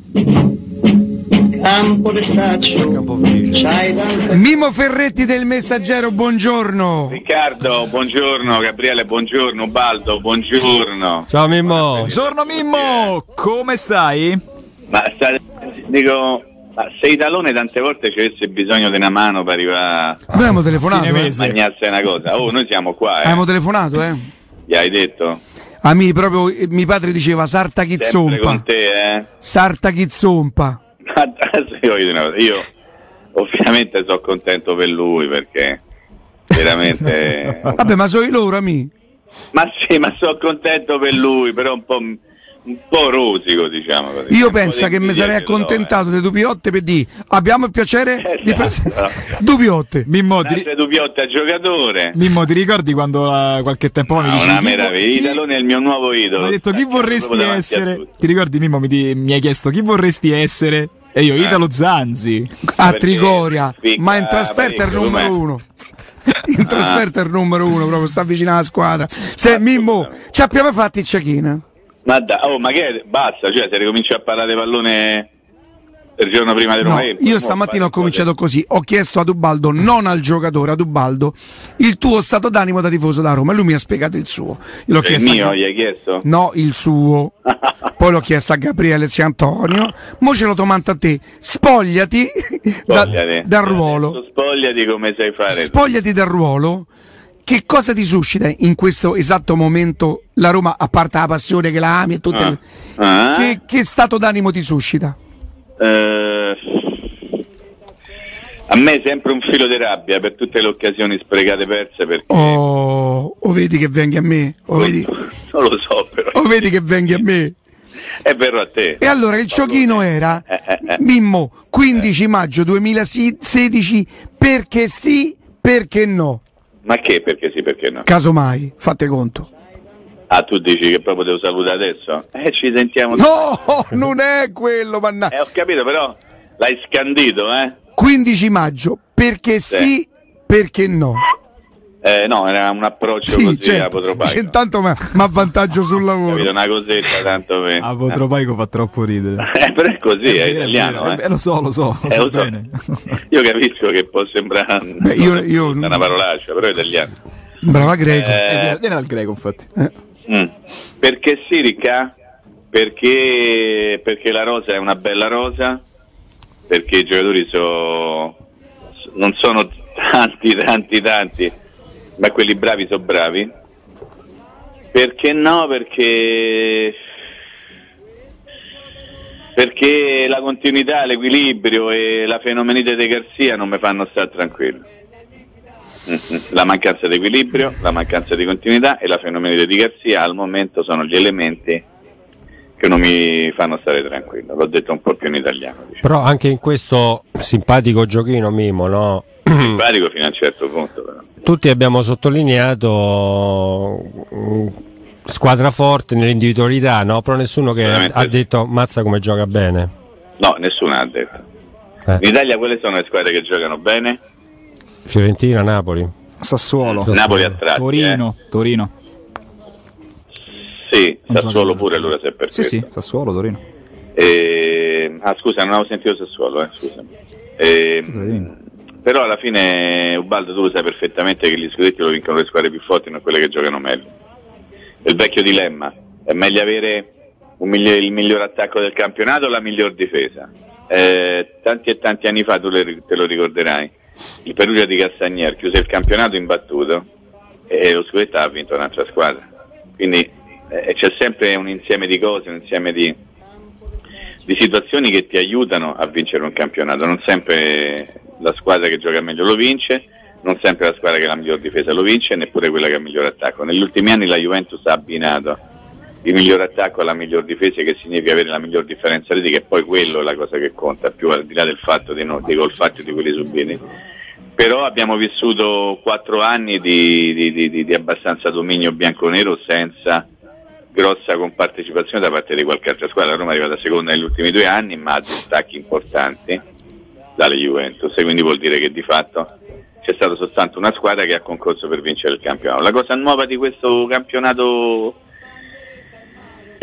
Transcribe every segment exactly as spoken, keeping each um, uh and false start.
Campo d'Estaccio, Mimmo Ferretti del Messaggero, buongiorno. Riccardo, buongiorno. Gabriele, buongiorno. Baldo, buongiorno. Ciao Mimmo. Buongiorno Mimmo, come stai? Ma sta, dico, ma se Italone tante volte ci avesse bisogno di una mano per arrivare Noi abbiamo telefonato, a eh? mangiarsi una cosa. Oh, noi siamo qua, eh. Abbiamo telefonato, eh? Gli hai detto? A me proprio, eh, mio padre diceva Sarta Sempre Chizzompa. con te, eh? Sarta Chizzompa. Adesso io, voglio dire una cosa, io ovviamente sono contento per lui perché veramente Vabbè, ma sono i loro amici. ma sì, ma sono contento per lui, però un po', un po' rosico, diciamo così. Io Un po' penso di che mi invidia sarei ce l'ho, accontentato eh. di Dupiotte per dire abbiamo il piacere di Esatto. presentare Dupiotte. Mimmo ti, Altre Dupiotte a giocatore. Mimmo, ti ricordi quando uh, qualche tempo fa mi Ah, dicevi una chi vo- meraviglia, chi- Italone è il mio nuovo idolo. mi hai detto chi Sta vorresti proprio davanti a essere? tutti. Ti ricordi Mimmo mi, di- mi hai chiesto chi vorresti essere? E io Italo Zanzi. A Perché Trigoria, spicca ma in trasferta è il parecchio, numero com'è? uno. In trasferta è il numero uno, proprio sta vicino alla squadra. Se Mimmo, ci abbiamo fatto il check-in? Ma da, oh, ma che è? Basta, cioè se ricominci a parlare di pallone il giorno prima del No, Roma. io stamattina ho cominciato così, ho chiesto ad Ubaldo, non al giocatore, ad Ubaldo, il tuo stato d'animo da tifoso da Roma, e lui mi ha spiegato il suo. L'ho Il chiesto mio, a... gli hai chiesto? No, il suo. Poi l'ho chiesto a Gabriele Zio Antonio. Mo ce lo domando a te. Spogliati, da- Spogliati. dal ruolo. Adesso spogliati come sai fare. tu. Spogliati dal ruolo. Che cosa ti suscita in questo esatto momento la Roma, a parte la passione che la ami e tutte Ah. le... Ah. Che, che stato d'animo ti suscita? Eh, a me è sempre un filo di rabbia per tutte le occasioni sprecate perse perché Oh, o vedi che vengi a me? O vedi, non lo so però. o vedi che vengi a me? È vero a te. E allora il giochino era Eh, eh, eh. Mimmo, quindici maggio duemilasedici, perché sì, perché no? Ma che? Perché sì, perché no? Casomai, fate conto. Ah, tu dici che proprio devo salutare adesso? Eh, ci sentiamo. No, non è quello, mannaggia. Eh, ho capito, però l'hai scandito, eh? quindici maggio, perché sì, Sì. perché no? Eh, no, era un approccio Sì, così a certo. Potropaico. Intanto mi avvantaggio sul lavoro. Capito, una cosetta tanto per... A Potropaico fa troppo ridere. Eh, però è così, è, vero, italiano, vero. eh. Eh, lo so, lo so, lo Eh, so lo so. bene. Io capisco che può sembrare Beh, io- io- una parolaccia, però è italiano. Brava Greco. Eh, Viene dal greco, infatti. mm. Perché sì, Ricca? Perché, perché la rosa è una bella rosa, perché i giocatori so, non sono tanti, tanti, tanti, ma quelli bravi sono bravi. Perché no? Perché perché la continuità, l'equilibrio e la fenomenità di Garzia non mi fanno stare tranquillo. Mm-mm. La mancanza di equilibrio, la mancanza di continuità e la fenomenità di Garzia al momento sono gli elementi che non mi fanno stare tranquillo. L'ho detto un po' più in italiano, diciamo. Però anche in questo simpatico giochino Mimo, no? Simpatico fino a un certo punto, però. Tutti abbiamo sottolineato mm, squadra forte nell'individualità, no? Però nessuno che Veramente ha sì. detto mazza come gioca bene. No, nessuno ha detto. Eh. In Italia quelle sono le squadre che giocano bene? Fiorentina, Napoli. Sassuolo. Napoli a tratti, Torino, Torino. eh. Sì, Non so Sassuolo che- pure allora se è per Sì, sì, questo. Sassuolo, Torino. E... Ah scusa, non avevo sentito Sassuolo, eh, scusami. E... Figurati. Però alla fine, Ubaldo, tu lo sai perfettamente che gli scudetti lo vincono le squadre più forti, non quelle che giocano meglio. È il vecchio dilemma: è meglio avere un miglior, il miglior attacco del campionato o la miglior difesa? Eh, tanti e tanti anni fa, tu le- te lo ricorderai, il Perugia di Castagnère chiuse il campionato imbattuto e lo scudetto ha vinto un'altra squadra. Quindi eh, c'è sempre un insieme di cose, un insieme di, di situazioni che ti aiutano a vincere un campionato. Non sempre la squadra che gioca meglio lo vince, non sempre la squadra che ha la miglior difesa lo vince, neppure quella che ha il miglior attacco. Negli ultimi anni la Juventus ha abbinato il miglior attacco alla miglior difesa, che significa avere la miglior differenza retica, e poi quello è la cosa che conta, più al di là del fatto dei, no, dei gol fatti e di quelli subiti. Però abbiamo vissuto quattro anni di, di, di, di, di abbastanza dominio bianconero senza grossa compartecipazione da parte di qualche altra squadra. La Roma è arrivata seconda negli ultimi due anni, ma ha distacchi importanti dalle Juventus, e quindi vuol dire che di fatto c'è stata soltanto una squadra che ha concorso per vincere il campionato. La cosa nuova di questo campionato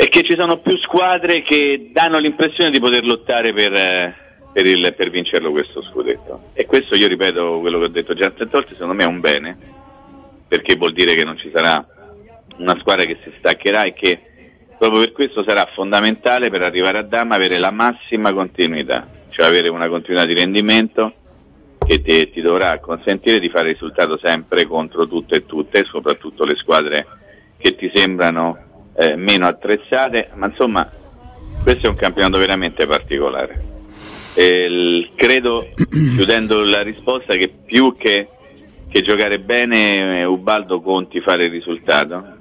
è che ci sono più squadre che danno l'impressione di poter lottare per, eh, per, il, per vincerlo questo scudetto, e questo, io ripeto quello che ho detto già tante volte, secondo me è un bene, perché vuol dire che non ci sarà una squadra che si staccherà, e che proprio per questo sarà fondamentale per arrivare a Dama avere la massima continuità, cioè avere una continuità di rendimento che ti, ti dovrà consentire di fare risultato sempre contro tutte e tutte, soprattutto le squadre che ti sembrano eh, meno attrezzate, ma insomma questo è un campionato veramente particolare. E il, credo, chiudendo la risposta, che più che, che giocare bene, Ubaldo conti fare il risultato,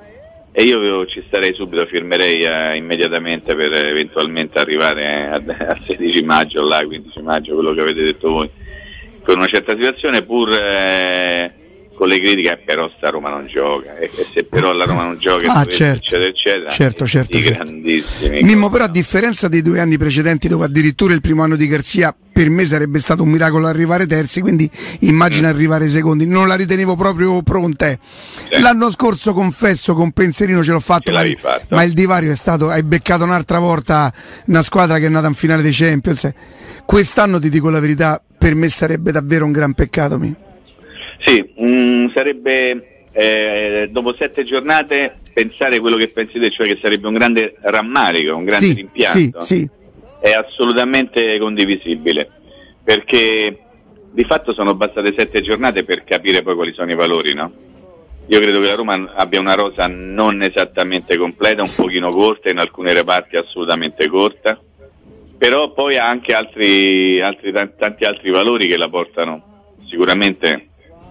e io ci starei subito, firmerei eh, immediatamente per eventualmente arrivare al sedici maggio, là, quindici maggio, quello che avete detto voi, con una certa situazione, pur eh, con le critiche, però sta Roma non gioca, e, e se però la Roma non gioca, ah, certo, eccetera eccetera, certo, certo, i certo. grandissimi. Mimmo, però a differenza dei due anni precedenti, dove addirittura il primo anno di Garzia per me sarebbe stato un miracolo arrivare terzi, quindi immagina mm. arrivare secondi, non la ritenevo proprio pronta. Sì. L'anno scorso, confesso, con pensierino ce l'ho fatto, ce ma, fatto. ma il divario è stato, hai beccato un'altra volta una squadra che è nata in finale dei Champions. Quest'anno, ti dico la verità, per me sarebbe davvero un gran peccato. Mi. Sì, mh, sarebbe eh, dopo sette giornate pensare quello che pensi te, cioè che sarebbe un grande rammarico, un grande sì, rimpianto. Sì, sì. È assolutamente condivisibile, perché di fatto sono bastate sette giornate per capire poi quali sono i valori, no? Io credo che la Roma abbia una rosa non esattamente completa, un pochino corta, in alcune reparti assolutamente corta, però poi ha anche altri, altri tanti altri valori che la portano sicuramente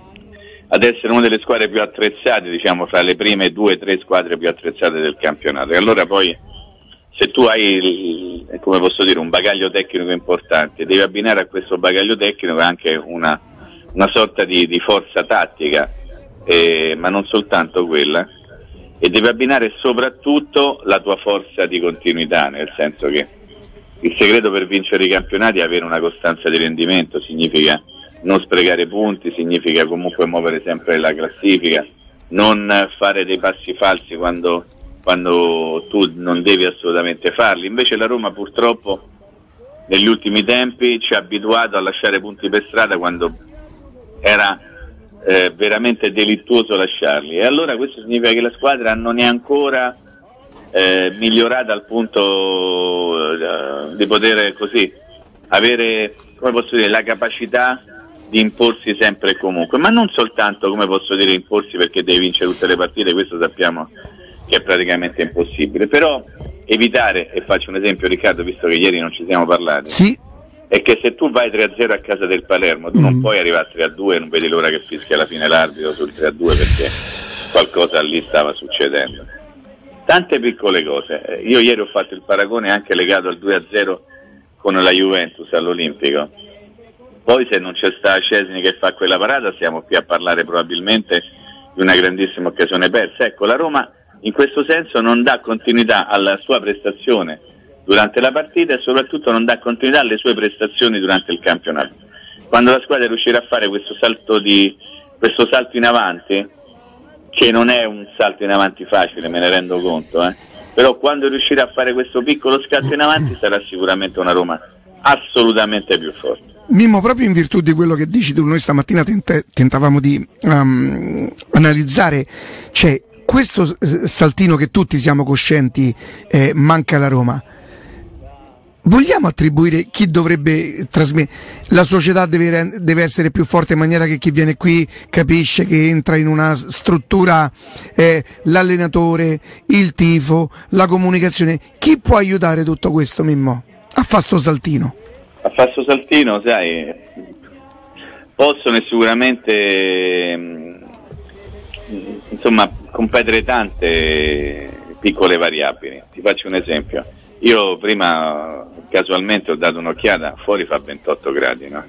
ad essere una delle squadre più attrezzate, diciamo, fra le prime due o tre squadre più attrezzate del campionato. E allora poi, se tu hai, il, come posso dire, un bagaglio tecnico importante, devi abbinare a questo bagaglio tecnico anche una, una sorta di, di forza tattica, eh, ma non soltanto quella, e devi abbinare soprattutto la tua forza di continuità, nel senso che il segreto per vincere i campionati è avere una costanza di rendimento, significa non sprecare punti, significa comunque muovere sempre la classifica, non fare dei passi falsi quando, quando tu non devi assolutamente farli. Invece la Roma purtroppo negli ultimi tempi ci ha abituato a lasciare punti per strada quando era eh, veramente delittuoso lasciarli, e allora questo significa che la squadra non è ancora eh, migliorata al punto eh, di poter così avere, come posso dire, la capacità di imporsi sempre e comunque, ma non soltanto, come posso dire, imporsi perché devi vincere tutte le partite, questo sappiamo che è praticamente impossibile, però evitare, e faccio un esempio, Riccardo, visto che ieri non ci siamo parlati, sì, è che se tu vai tre a zero a casa del Palermo, tu mm. non puoi arrivare a tre a due e non vedi l'ora che fischia alla fine l'arbitro sul tre a due, perché qualcosa lì stava succedendo. Tante piccole cose. Io ieri ho fatto il paragone anche legato al due a zero con la Juventus all'Olimpico. Poi se non c'è sta Szczesny che fa quella parata, siamo qui a parlare probabilmente di una grandissima occasione persa. Ecco, la Roma in questo senso non dà continuità alla sua prestazione durante la partita, e soprattutto non dà continuità alle sue prestazioni durante il campionato. Quando la squadra riuscirà a fare questo salto di questo salto in avanti, che non è un salto in avanti facile, me ne rendo conto, eh? però quando riuscirà a fare questo piccolo scatto in avanti sarà sicuramente una Roma assolutamente più forte. Mimmo, proprio in virtù di quello che dici tu, noi stamattina tenta- tentavamo di um, analizzare, cioè questo saltino che tutti siamo coscienti eh, manca alla Roma. Vogliamo attribuire chi dovrebbe trasmettere? La società deve, deve essere più forte in maniera che chi viene qui capisce che entra in una struttura, eh, l'allenatore, il tifo, la comunicazione. Chi può aiutare tutto questo, Mimmo? A fare sto saltino. A fare sto saltino, sai, possono sicuramente insomma competere tante piccole variabili. Ti faccio un esempio. Io prima casualmente ho dato un'occhiata, fuori fa ventotto gradi, no?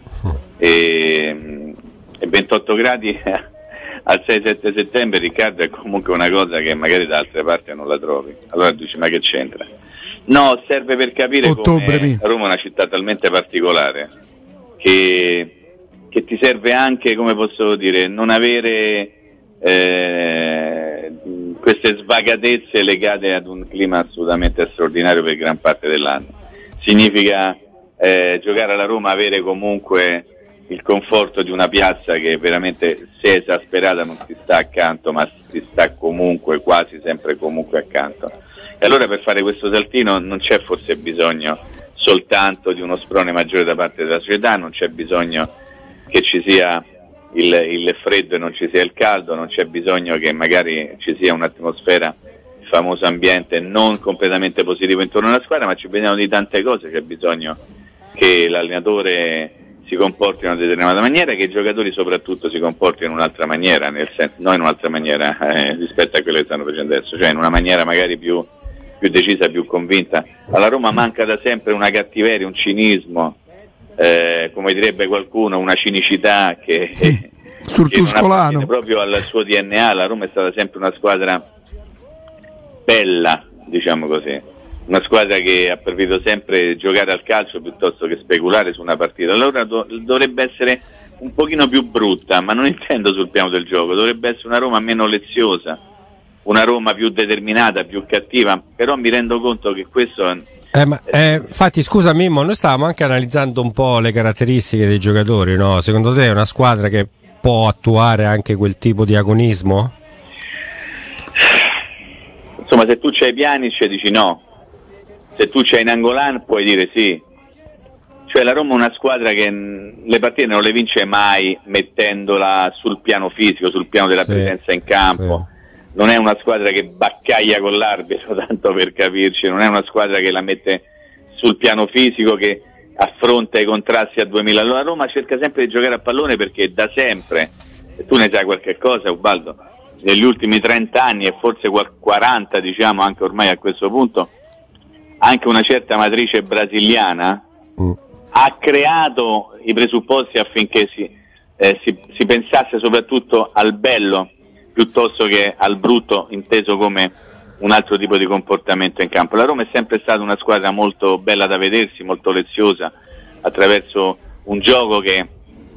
E, e ventotto gradi al sei sette settembre, Riccardo, è comunque una cosa che magari da altre parti non la trovi. Allora dici, ma che c'entra? No, serve per capire Ottobre, come Roma è una città talmente particolare che, che ti serve anche, come posso dire, non avere eh, queste svagatezze legate ad un clima assolutamente straordinario per gran parte dell'anno. Significa eh, giocare alla Roma, avere comunque il conforto di una piazza che veramente, se esasperata, non si sta accanto, ma si sta comunque, quasi sempre comunque accanto. E allora per fare questo saltino non c'è forse bisogno soltanto di uno sprone maggiore da parte della società, non c'è bisogno che ci sia il, il freddo e non ci sia il caldo, non c'è bisogno che magari ci sia un'atmosfera, il famoso ambiente non completamente positivo intorno alla squadra, ma ci bisogna di tante cose, c'è bisogno che l'allenatore si comporti in una determinata maniera, che i giocatori soprattutto si comportino in un'altra maniera, nel senso, non in un'altra maniera eh, rispetto a quello che stanno facendo adesso, cioè in una maniera magari più, più decisa, più convinta. Alla Roma manca da sempre una cattiveria, un cinismo, eh, come direbbe qualcuno, una cinicità che, che sul Tuscolano, proprio al suo D N A. La Roma è stata sempre una squadra bella, diciamo così. Una squadra che ha preferito sempre giocare al calcio piuttosto che speculare su una partita. Allora do- dovrebbe essere un pochino più brutta, ma non intendo sul piano del gioco, dovrebbe essere una Roma meno leziosa, una Roma più determinata, più cattiva, però mi rendo conto che questo... Eh, ma, eh, infatti scusa Mimmo, noi stavamo anche analizzando un po' le caratteristiche dei giocatori, no? Secondo te è una squadra che può attuare anche quel tipo di agonismo? Insomma, se tu c'hai Pjanic dici no. Se tu c'hai Nainggolan puoi dire sì. Cioè la Roma è una squadra che le partite non le vince mai mettendola sul piano fisico, sul piano della sì, presenza in campo. Sì. Non è una squadra che baccaglia con l'arbitro, tanto per capirci, non è una squadra che la mette sul piano fisico, che affronta i contrasti a duemila. Allora la Roma cerca sempre di giocare a pallone perché da sempre, e tu ne sai qualche cosa Ubaldo, negli ultimi trenta anni e forse quaranta, diciamo anche ormai a questo punto, anche una certa matrice brasiliana mm. ha creato i presupposti affinché si, eh, si, si pensasse soprattutto al bello piuttosto che al brutto, inteso come un altro tipo di comportamento in campo. La Roma è sempre stata una squadra molto bella da vedersi, molto leziosa, attraverso un gioco che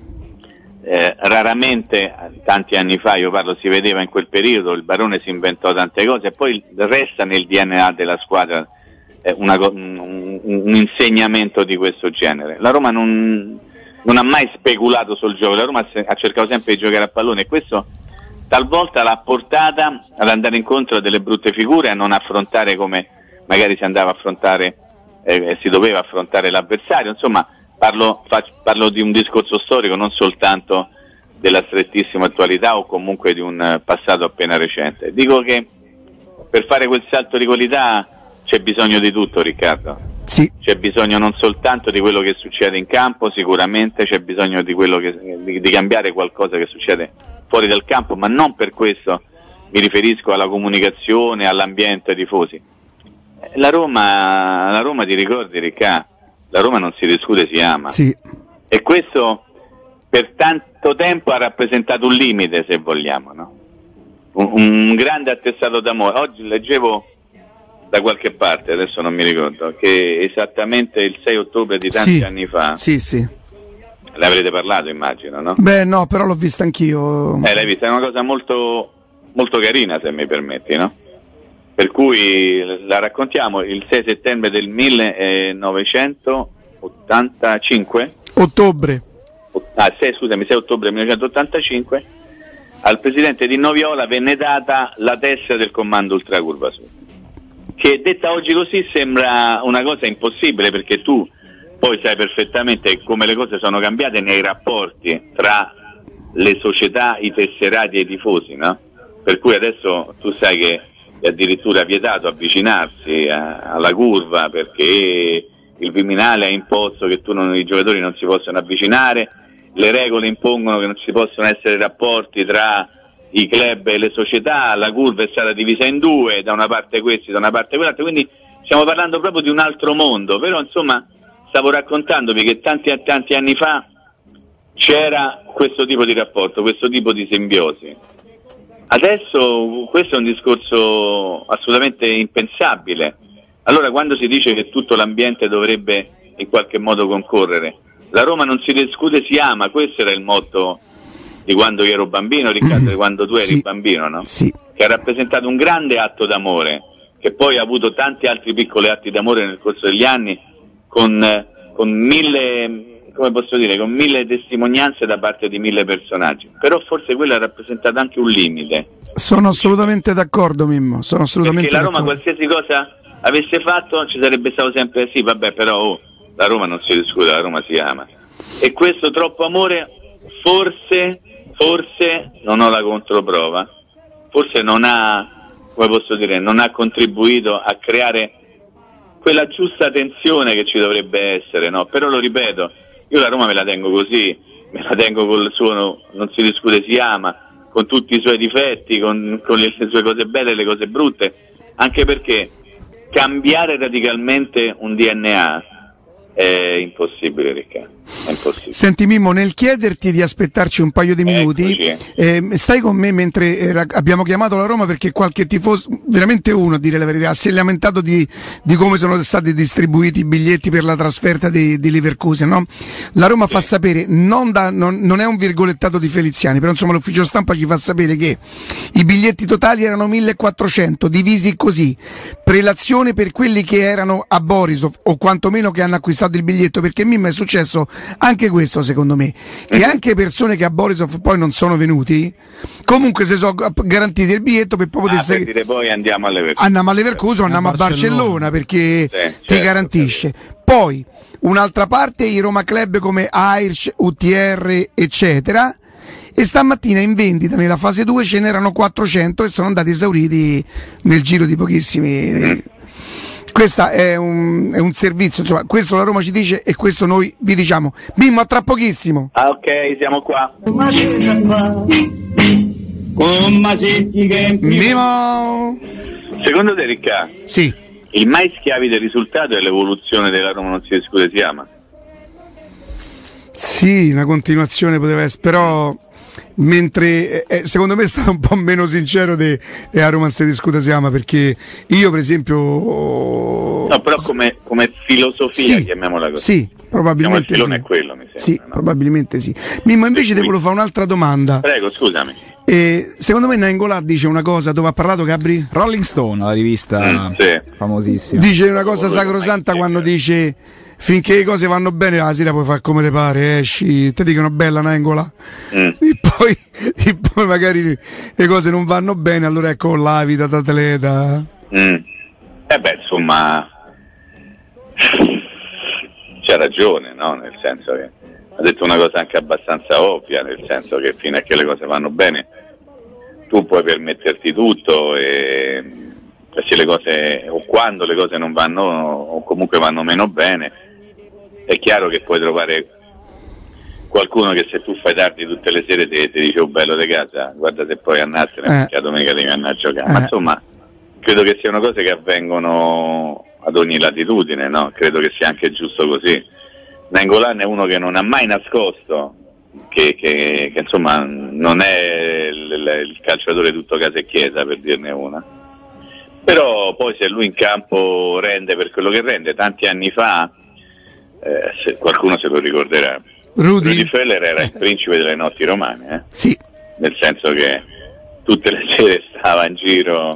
eh, raramente, tanti anni fa, io parlo, si vedeva in quel periodo. Il Barone si inventò tante cose e poi resta nel D N A della squadra Una, un, un insegnamento di questo genere. La Roma non, non ha mai speculato sul gioco, la Roma ha cercato sempre di giocare a pallone e questo talvolta l'ha portata ad andare incontro a delle brutte figure, a non affrontare come magari si andava a affrontare, eh, si doveva affrontare l'avversario. Insomma, parlo, faccio, parlo di un discorso storico, non soltanto della strettissima attualità o comunque di un passato appena recente. Dico che per fare quel salto di qualità c'è bisogno di tutto, Riccardo. Sì. C'è bisogno non soltanto di quello che succede in campo, sicuramente c'è bisogno di quello che, di, di cambiare qualcosa che succede fuori dal campo, ma non per questo mi riferisco alla comunicazione, all'ambiente tifosi. La Roma, la Roma ti ricordi, Riccardo? La Roma non si discute, si ama. Sì. E questo per tanto tempo ha rappresentato un limite, se vogliamo, no? Un, un grande attestato d'amore. Oggi leggevo da qualche parte, adesso non mi ricordo, che esattamente il sei ottobre di tanti sì, anni fa, sì, sì. Ne avrete parlato, immagino, no? Beh, no, però l'ho vista anch'io. Eh, l'hai vista, è una cosa molto, molto carina, se mi permetti, no? Per cui la raccontiamo il sei settembre del millenovecentottantacinque. Ottobre. Ah, sei, scusami, sei ottobre millenovecentottantacinque, al presidente Di Noviola venne data la tessera del comando Ultracurva Sud, che detta oggi così sembra una cosa impossibile, perché tu poi sai perfettamente come le cose sono cambiate nei rapporti tra le società, i tesserati e i tifosi, no? Per cui adesso tu sai che è addirittura vietato avvicinarsi a, alla curva, perché il Viminale ha imposto che tu non, i giocatori non si possono avvicinare, le regole impongono che non ci possono essere rapporti tra i club e le società, la curva è stata divisa in due, da una parte questi, da una parte quell'altra, quindi stiamo parlando proprio di un altro mondo. Però insomma stavo raccontandovi che tanti e tanti anni fa c'era questo tipo di rapporto, questo tipo di simbiosi. Adesso questo è un discorso assolutamente impensabile. Allora quando si dice che tutto l'ambiente dovrebbe in qualche modo concorrere, la Roma non si discute, si ama, questo era il motto di quando io ero bambino, Riccardo, di quando tu eri sì, bambino, no? Sì. che ha rappresentato un grande atto d'amore, che poi ha avuto tanti altri piccoli atti d'amore nel corso degli anni, con, con mille, come posso dire, con mille testimonianze da parte di mille personaggi. Però forse quello ha rappresentato anche un limite. Sono assolutamente d'accordo, Mimmo, sono assolutamente Perché la Roma d'accordo. qualsiasi cosa avesse fatto ci sarebbe stato sempre sì, vabbè, però oh, la Roma non si discute, la Roma si ama. E questo troppo amore forse, forse, non ho la controprova, forse non ha, come posso dire, non ha contribuito a creare quella giusta tensione che ci dovrebbe essere, no? Però lo ripeto, io la Roma me la tengo così, me la tengo col suo non si discute, si ama, con tutti i suoi difetti, con, con le, le sue cose belle e le cose brutte, anche perché cambiare radicalmente un D N A è impossibile, Riccardo, è impossibile. Senti Mimmo, nel chiederti di aspettarci un paio di minuti, eh, stai con me mentre eh, abbiamo chiamato la Roma, perché qualche tifoso, veramente uno a dire la verità, si è lamentato di, di come sono stati distribuiti i biglietti per la trasferta di, di Leverkusen, no? La Roma fa sapere, non, da, non, non è un virgolettato di Feliziani, però insomma l'ufficio stampa ci fa sapere che i biglietti totali erano millequattrocento, divisi così: prelazione per quelli che erano a Borisov o quantomeno che hanno acquistato il biglietto, perché Mimmo è successo anche questo secondo me, che anche persone che a Borisov poi non sono venuti comunque si sono garantiti il biglietto per poi poter ah, per dire poi andiamo alle Leverkusen, andiamo a Leverkusen, andiamo a Barcellona, Barcellona perché sì, ti certo, garantisce certo. Poi un'altra parte i Roma Club come Airc, U T R eccetera, e stamattina in vendita nella fase due ce n'erano quattrocento e sono andati esauriti nel giro di pochissimi mm. Questo è un, è un servizio, insomma, questo la Roma ci dice e questo noi vi diciamo. Mimmo, a tra pochissimo. Ah, ok, siamo qua. Mimmo! Secondo te, Riccardo? Sì. Il mai schiavi del risultato e l'evoluzione della Roma non si discute, si ama? Sì, una continuazione poteva essere, però mentre eh, secondo me è stato un po' meno sincero di a Roma si discute si ama, perché io per esempio no, però come, come filosofia, sì, chiamiamola così, sì, probabilmente il sì. È quello, mi sembra, sì, no? probabilmente sì. Mimmo, invece ti volevo fare un'altra domanda. Prego, scusami. Eh, secondo me Nainggolan dice una cosa, dove ha parlato Gabri? Rolling Stone, la rivista mm, sì. famosissima, dice una cosa sacrosanta quando dice: finché le cose vanno bene la sera puoi fare come te pare, esci, ti dicono bella Nainggolan, mm. e, poi, e poi magari le cose non vanno bene, allora ecco la vita d'atleta. Mm. Eh beh, insomma, c'ha ragione, no? Nel senso che ha detto una cosa anche abbastanza ovvia, nel senso che fino a che le cose vanno bene tu puoi permetterti tutto, e se le cose, o quando le cose non vanno, o comunque vanno meno bene, è chiaro che puoi trovare qualcuno che se tu fai tardi tutte le sere ti, ti dice oh bello di casa, guarda se poi andarsene, eh. perché la domenica devi andare a giocare, eh. ma insomma credo che siano cose che avvengono ad ogni latitudine, no? Credo che sia anche giusto così. Nainggolan è uno che non ha mai nascosto che, che, che insomma non è il, il calciatore tutto casa e chiesa, per dirne una, però poi se lui in campo rende per quello che rende. Tanti anni fa, eh, se qualcuno se lo ricorderà, Rudy, Rudy Feller era il principe delle notti romane, eh? Sì. Nel senso che tutte le sere stava in giro,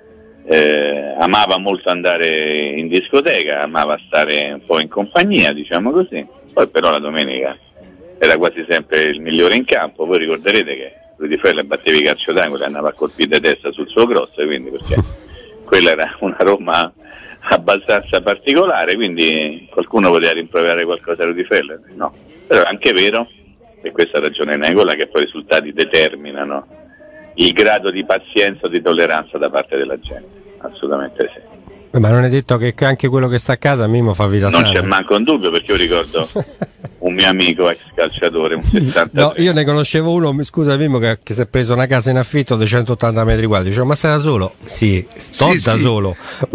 eh, amava molto andare in discoteca, amava stare un po' in compagnia, diciamo così, poi però la domenica era quasi sempre il migliore in campo. Voi ricorderete che Rudy Feller batteva i calcio d'angolo e andava a colpire di testa sul suo cross, quindi perché quella era una Roma abbastanza particolare, quindi qualcuno poteva rimproverare qualcosa a Rudy Feller? No, però è anche vero, e questa ha ragione Nainggolan, che poi i risultati determinano il grado di pazienza o di tolleranza da parte della gente, assolutamente sì. Ma non è detto che anche quello che sta a casa Mimmo fa vita sana? Non c'è manco un dubbio, perché io ricordo un mio amico ex calciatore, un sessanta. No, io ne conoscevo uno, scusa Mimmo, che, che si è preso una casa in affitto di centottanta metri quadri. Dicevo, ma stai da solo? Sì, sto sì, da sì. solo.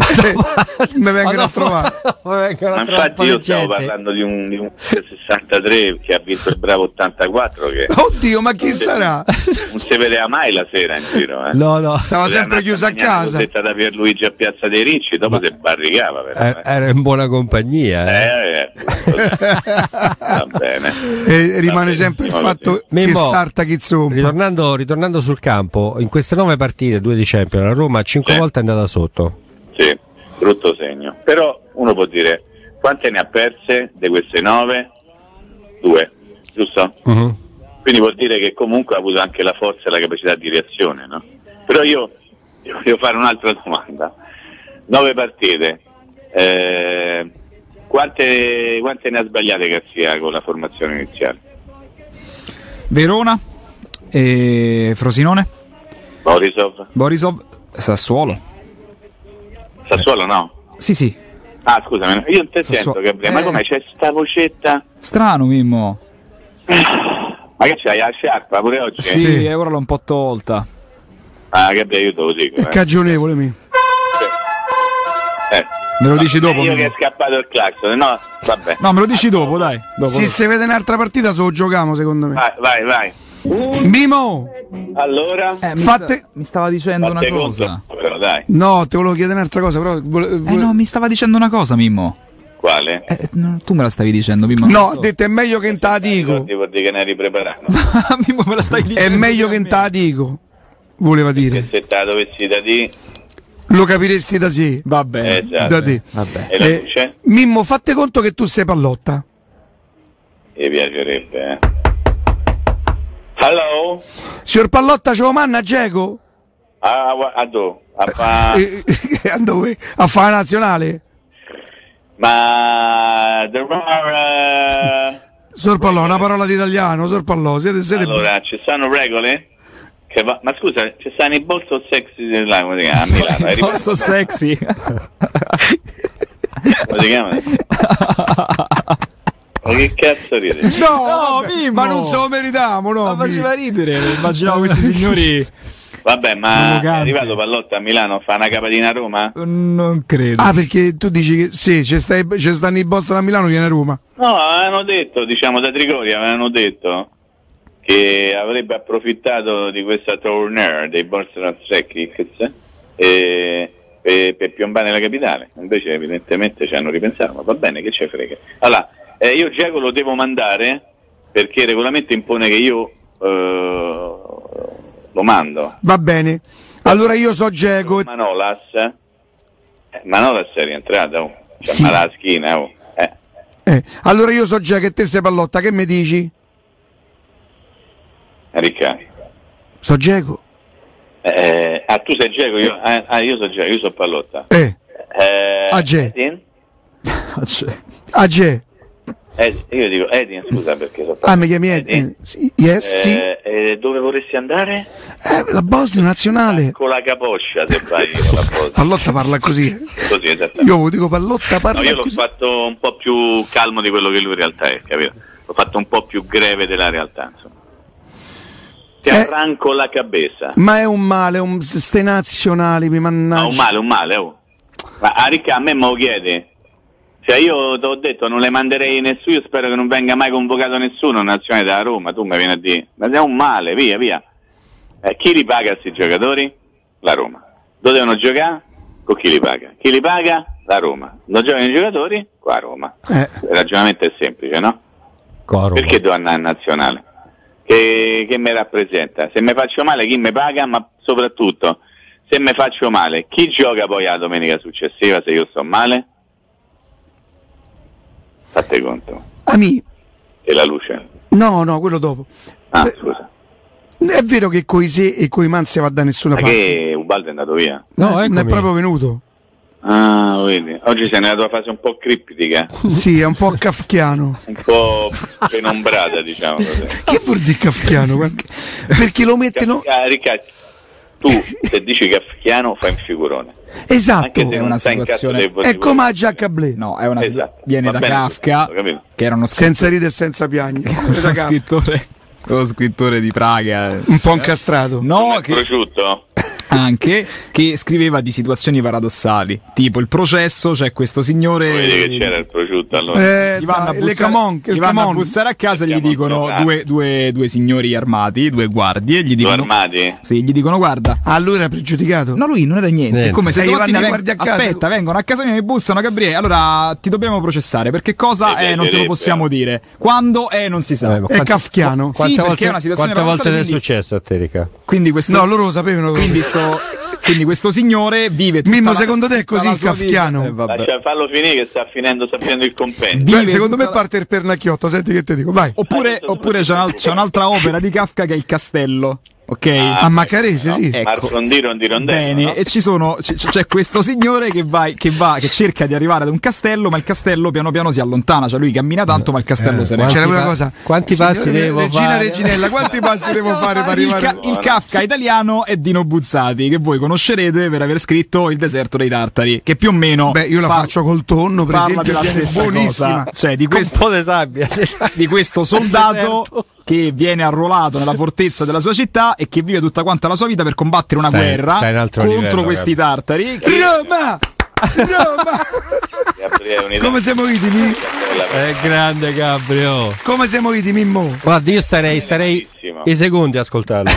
Mi vengono a trovare. Ma infatti io stavo parlando di un, di un sessantatré che ha vinto il Bravo ottantaquattro, che oddio, ma chi non sarà? Si, non si vedeva mai la sera in giro, eh? No, no, stava sempre chiuso a casa. Detta da Pierluigi a Piazza dei Ricci, dopo si barricava. Era, era in buona compagnia. Eh. Eh, eh, bene. E rimane sempre il fatto che Mimmo, sarta chi zompa. Ritornando, ritornando sul campo, in queste nove partite, due di Champions, la Roma cinque Sì. volte è andata sotto. Sì, brutto segno. Però uno può dire quante ne ha perse di queste nove? Due, giusto? Uh-huh. Quindi vuol dire che comunque ha avuto anche la forza e la capacità di reazione, no? Però io, io voglio fare un'altra domanda. Nove partite, eh, quante, quante ne ha sbagliate Garzia con la formazione iniziale? Verona e Frosinone, Borisov? Borisov, Sassuolo. Sassuolo no? Sì, sì. Ah, scusami, io non te Sassuolo. sento, Gabriele, ma Eh. come c'è sta vocetta? Strano, Mimmo. Ma che c'hai la sciarpa pure oggi? Sì, Sì. e ora l'ho un po' tolta. Ah, Gabriele, io te lo dico. È Eh. cagionevole, mi. Eh. Me lo dici dopo? Io Mimmo? che è scappato il clacson, no? Vabbè. No, me lo dici dopo, dai. Dopo, Se dopo. si vede un'altra partita, se lo giochiamo, secondo me. Vai, vai, vai. Mimo! Allora, Eh, mi, Fatte- sta- mi stava dicendo una fate cosa. conto, però dai. No, ti volevo chiedere un'altra cosa, però. vole- Eh vole- no, mi stava dicendo una cosa, Mimmo. Quale? Eh, no, tu me la stavi dicendo, Mimmo. No, non ha so. detto è meglio che in ta dico. Ti vuol dire che ne eri preparato. Mimmo me la stai È dicendo. meglio che in ta dico. Voleva Che dire. se te la dovessi da di, Lo capiresti da sé. Va bene. esatto. Da te. Vabbè. E la Eh, luce? Mimmo, fate conto che tu sei Pallotta. Mi piacerebbe, eh. Hello? Signor Pallotta, ce lo manna Geco? Ah, gua- a dove? A fa... Eh, eh, a dove? A fare la nazionale? Ma... there are, Signor Pallò, una parola di italiano, signor Pallò, siete, uh, siete allora, ci stanno regole? Che va... Ma scusa, ci stanno i bolso sexy della... come si chiama? A Milano. Eri- Posto sexy. Come si chiama? Ma che cazzo ridi? No, No, vabbè, Mimmo! ma non se lo meritiamo, no? Ma faceva mi- ridere, immaginavo questi signori. Vabbè, ma è Provocante. arrivato Pallotta a Milano, fa una capatina a Roma? Non credo. Ah, perché tu dici che sì, c'è, stai, c'è stanno i Boston a Milano, viene a Roma. No, avevano detto, diciamo da Trigoria, avevano detto che avrebbe approfittato di questa tournée dei Boston Celtics e, e, per piombare nella capitale. Invece evidentemente ci hanno ripensato, ma va bene, che ce frega. Allora, eh, io Geco lo devo mandare perché il regolamento impone che io eh, lo mando. Va bene. Allora io so Geco. Manolas, eh, Manolas è rientrata, oh. C'è Sì. male alla schiena, oh. Eh. Eh, allora io so Geco e te sei Pallotta, che mi dici? Riccardo. So Geco. Eh, ah, tu sei Geco, io, ah, ah, io so Geco, io so Pallotta. Eh, Eh, Ah, Ge. Edin? Cioè, ah Ge. Ed- io dico Edin, scusa perché so Ah, mi chiami Ed? Edin. eh, sì, yes, sì. Eh, eh, dove vorresti andare? Eh, la Bosnia nazionale. Con la capoccia, se vai con la cosa. Pallotta parla così. Così, esattamente. Io dico Pallotta parla No, io l'ho così. fatto un po' più calmo di quello che lui in realtà è, capito? L'ho fatto un po' più greve della realtà, insomma. Ti Eh. arranco la cabeza. Ma è un male, un, ste nazionali, mi mannaggia. No, un male, un male, oh. Ma a Ricca, a me me lo chiede. Cioè io ti ho detto non le manderei nessuno, io spero che non venga mai convocato nessuno in nazionale da Roma, tu mi vieni a dire, ma è un male, via, via. Eh, chi li paga questi giocatori? La Roma. Dove devono giocare? Con chi li paga? Chi li paga? La Roma. Non giocano i giocatori? Qua a Roma. Eh. Il ragionamento è semplice, no? Con Roma. Perché devo andare in nazionale? Che, che mi rappresenta? Se mi faccio male chi mi paga, ma soprattutto se mi faccio male chi gioca poi la domenica successiva se io sto male? Fate conto. Ami, E la luce? no, no, quello dopo. Ah, Eh, scusa. È vero che coi se e coi man si va da nessuna Ma parte. che Ubaldo è andato via? No, Eh, non è eccomi. proprio venuto. Ah, vedi. Oggi sei nella tua fase un po' criptica, Sì, è un po' kafkiano. un po' penombrata, diciamo così. Che vuol dire kafkiano? Guarda- Perché lo mette no... Ah, Riccardo, tu se dici kafkiano fai un figurone. Esatto. Anche se È non una stai in cazzo situazione- dei È come a Giacca Blé. no, è una Esatto. viene Va da bene, Kafka, ho capito. che era uno, scr- Senza ridere e senza piangere. Da uno Kafka. scrittore, uno scrittore di Praga. Un po' incastrato. No, Come il che prosciutto? anche, che scriveva di situazioni paradossali, tipo il processo, c'è cioè questo signore, vedi che c'era il prosciutto allora. Eh, gli vanno, dai, a, le bussare, camon, gli vanno a bussare a casa e gli Siamo dicono trovati. due, due, due signori armati, due guardie, gli Due dicono, armati? sì, gli dicono guarda, Allora era pregiudicato. no, lui non era niente, Niente. è come se Eh, domattina vanno i veng- guardie a casa. aspetta, vengono a casa mia e mi bussano, Gabriele, allora ti dobbiamo processare, perché cosa? Mi Eh, non te lo piacerebbe. possiamo dire. Quando? Eh, non si sa. Eh, ma È quanti- kafkiano. Sì, Quante perché volte, è una situazione quante volte ti è paradossale, quindi- successo a te, Ricca? Quindi questo, No, loro lo sapevano. quindi sto, quindi questo signore vive tutta Mimmo, la- secondo te è tutta così la sua kafkiano? vita- eh, vabbè. Lascia, fallo finire che sta finendo, sta finendo il compendio. Vive Beh, secondo me tutta la- parte il pernacchiotto, senti che ti dico, vai. Oppure, oppure c'è, un'al- c'è un'altra opera di Kafka che è Il Castello, ok? A Macarese, sì. ecco. Marfondiro di rondello. Bene, no? e ci sono, c- c'è questo signore che va, che va, che cerca di arrivare ad un castello, ma il castello piano piano si allontana, cioè lui cammina tanto, ma il castello se ne quanti C'era pa- quella cosa. quanti passi Signore devo Regina fare? Reginella, quanti passi devo fare per il, arrivare? ca- il Kafka italiano è Dino Buzzati, che voi conoscerete per aver scritto Il deserto dei tartari, che più o meno Beh, io la par- faccio col tonno, per parla esempio, della che è stessa buonissima. cosa, cioè di Con un questo, po' di sabbia. di questo soldato che viene arruolato nella fortezza della sua città e che vive tutta quanta la sua vita per combattere una Stai- guerra stai in altro contro livello, questi Gabri. tartari che- Roma! Roma! Gabriele, unità. Come siamo iti, Mi? È grande Gabriele. Come siamo iti, Mimmo? Guarda, io starei, starei Bellissimo. i secondi a ascoltarlo.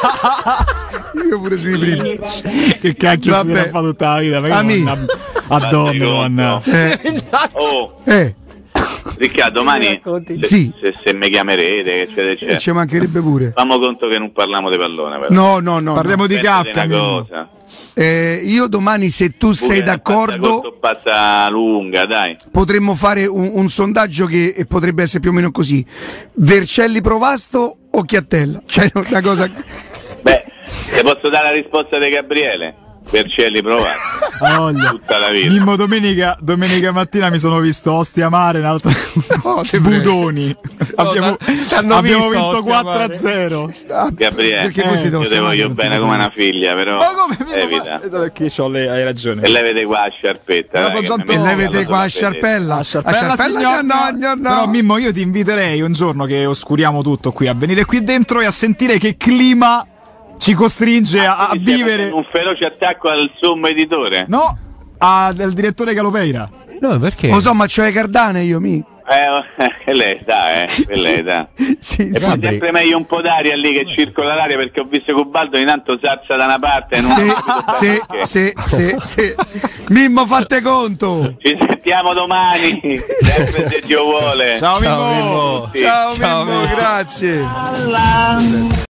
Io pure sui primi. che cacchio si Vabbè. era fatto tutta la vita, ma Ami. io non- a donne, donna. Eh, Oh, eh, Riccardo, domani se, Sì. se, se mi chiamerete, eccetera, e eccetera. ci mancherebbe pure. Fammo conto che non parliamo di pallone, però. No, no, no. Parliamo no. di Pensate Kafka, una Mimmo. cosa. Eh, io domani, se tu sei Pure d'accordo, Passa, passa lunga, dai. potremmo fare un, un sondaggio che eh, potrebbe essere più o meno così: Vercelli Provasto o Chiattella? Cioè, una cosa. Beh, ti posso dare la risposta di Gabriele? Vercelli provati. Ah, voglia. Tutta la vita. Mimmo, domenica, domenica mattina mi sono visto Ostia Amare, un'altra No, te prego. Budoni. abbiamo t'hanno abbiamo visto, vinto Ostia quattro a Amare. zero. Ah, Gabriele, perché Eh, voi siete io ti voglio ostinati, bene non come ti una sei figlia, però Ma come Mimmo? evita. Ma- perché c'ho le, hai ragione. E levete qua la sciarpetta. Ma dai, sono che già mi tolto. E metto levete sulla qua a pedetta. sciarpella. A sciarpella, A sciarpella, signor- no, no, no. Però Mimmo, io ti inviterei un giorno che oscuriamo tutto qui a venire qui dentro e a sentire che clima ci costringe a, a Quindi stai vivere. facendo un feroce attacco al sommo editore. No, a- del direttore Galopeira. No, perché? Lo so, ma c'ho le cardane io, mi. Eh, che lei sta, eh, che lei sta. Sì, E sì. poi sempre meglio un po' d'aria lì che circola l'aria, perché ho visto che Ubaldo ogni tanto salza da una parte e non Sì, ho capito sì, perché. sì, sì, sì. Mimmo, fate conto. Ci sentiamo domani, sempre se Dio vuole. Ciao, Ciao, Mimmo. Mimmo. Ciao, Ciao, Mimmo, Mimmo. grazie.